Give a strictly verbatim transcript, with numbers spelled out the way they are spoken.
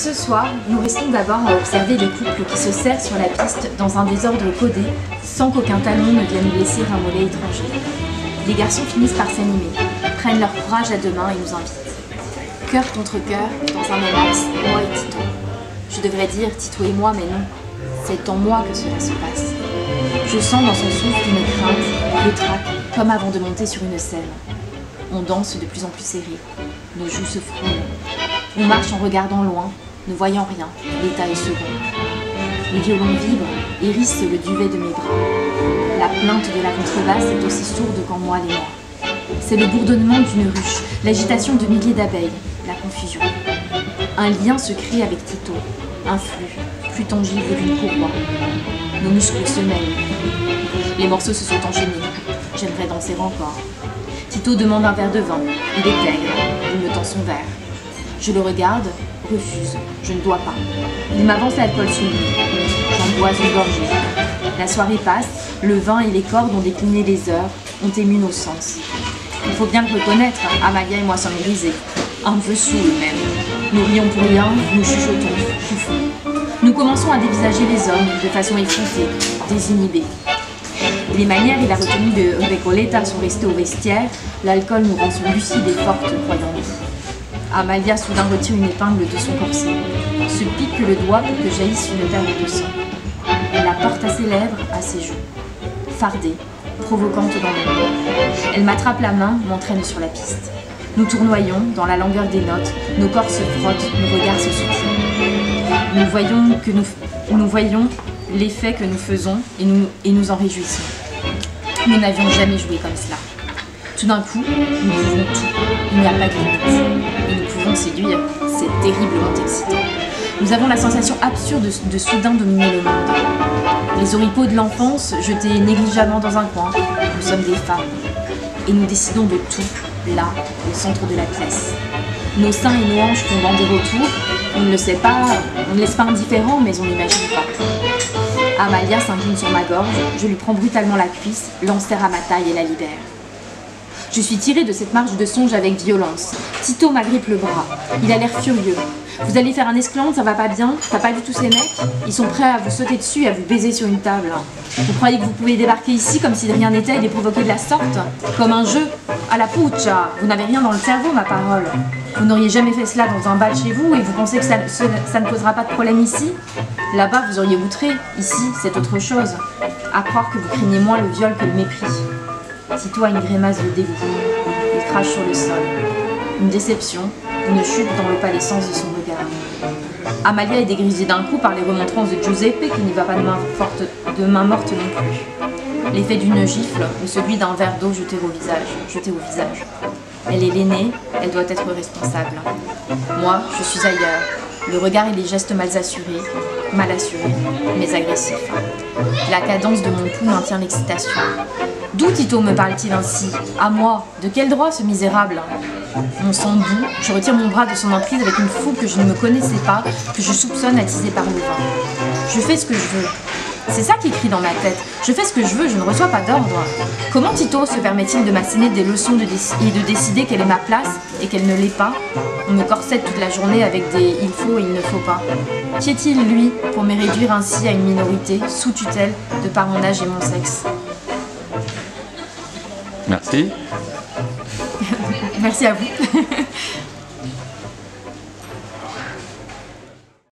Ce soir, nous restons d'abord à observer les couples qui se serrent sur la piste dans un désordre codé, sans qu'aucun talon ne vienne blesser un mollet étranger. Les garçons finissent par s'animer, prennent leur courage à deux mains et nous invitent. Cœur contre cœur, dans un même axe, moi et Tito. Je devrais dire Tito et moi, mais non. C'est en moi que cela se passe. Je sens dans son souffle une crainte, le trac, comme avant de monter sur une scène. On danse de plus en plus serré. Nos joues se frôlent. On marche en regardant loin, ne voyant rien. L'état est second. Les violons vibrent, hérissent le duvet de mes bras. La plainte de la contrebasse est aussi sourde qu'en moi les mois. C'est le bourdonnement d'une ruche, l'agitation de milliers d'abeilles, la confusion. Un lien se crée avec Tito, un flux, plus tangible qu'une courroie. Nos muscles se mêlent. Les morceaux se sont enchaînés. J'aimerais danser encore. Tito demande un verre de vin. Il est aigre. Il me tend son verre. Je le regarde, refuse. Je ne dois pas. Il m'avance l'alcool sous le nez. J'en bois une gorgée. La soirée passe. Le vin et les cordes ont décliné les heures, ont ému nos sens. Il faut bien le reconnaître, Amalia et moi sommes grisés. Un peu saouls même. Nous rions pour rien, nous chuchotons, fouffons. Nous commençons à dévisager les hommes de façon effrontée, désinhibée. Les manières et la retenue de Recoleta sont restées au vestiaire, l'alcool nous rend lucides et fortes, croyons-nous. Amalia soudain retire une épingle de son corset, se pique le doigt pour que jaillisse une perle de sang. Elle la porte à ses lèvres, à ses joues. Fardée, provocante dans l'ombre. Elle m'attrape la main, m'entraîne sur la piste. Nous tournoyons, dans la langueur des notes, nos corps se frottent, nos regards se soutiennent. Nous voyons, que nous, nous voyons l'effet que nous faisons et nous, et nous en réjouissons. Nous n'avions jamais joué comme cela. Tout d'un coup, nous pouvons tout. Il n'y a pas de limite. Et nous pouvons séduire. C'est terriblement excitant. Nous avons la sensation absurde de, de soudain dominer le monde. Les oripeaux de l'enfance, jetés négligemment dans un coin, nous sommes des femmes. Et nous décidons de tout, là, au centre de la pièce. Nos seins et nos hanches font des retours. On ne le sait pas, on ne laisse pas indifférent, mais on n'imagine pas. Amalia s'incline sur ma gorge, je lui prends brutalement la cuisse, l'enserre à ma taille et la libère. Je suis tirée de cette marche de songe avec violence. Tito m'agrippe le bras. Il a l'air furieux. Vous allez faire un esclandre, ça va pas bien? T'as pas vu tous ces mecs? Ils sont prêts à vous sauter dessus et à vous baiser sur une table. Vous croyez que vous pouvez débarquer ici comme si de rien n'était et les provoquer de la sorte? Comme un jeu? À la puccia. Vous n'avez rien dans le cerveau, ma parole. Vous n'auriez jamais fait cela dans un bal chez vous et vous pensez que ça, ça, ça ne posera pas de problème ici? Là-bas, vous auriez outré. Ici, c'est autre chose. À croire que vous craignez moins le viol que le mépris. Tito a une grimace de dégoût. Il crache sur le sol. Une déception, une chute dans l'opalescence de son regard. Amalia est dégrisée d'un coup par les remontrances de Giuseppe qui n'y va pas de main, forte, de main morte non plus. L'effet d'une gifle ou celui d'un verre d'eau jeté au visage. Jeté au visage. Elle est l'aînée, elle doit être responsable. Moi, je suis ailleurs. Le regard et les gestes mal assurés, mal assurés, mais agressifs. La cadence de mon pouls maintient l'excitation. D'où Tito me parle-t-il ainsi? À moi? De quel droit ce misérable? Mon sang bout, je retire mon bras de son emprise avec une fougue que je ne me connaissais pas, que je soupçonne attisée par le vin. Je fais ce que je veux. C'est ça qui crie dans ma tête. Je fais ce que je veux, je ne reçois pas d'ordre. Comment Tito se permet-il de m'asséner des leçons de et de décider quelle est ma place et qu'elle ne l'est pas? On me corsette toute la journée avec des « il faut » et « il ne faut pas ». Qui est-il, lui, pour me réduire ainsi à une minorité, sous tutelle, de par mon âge et mon sexe? Merci. Merci à vous.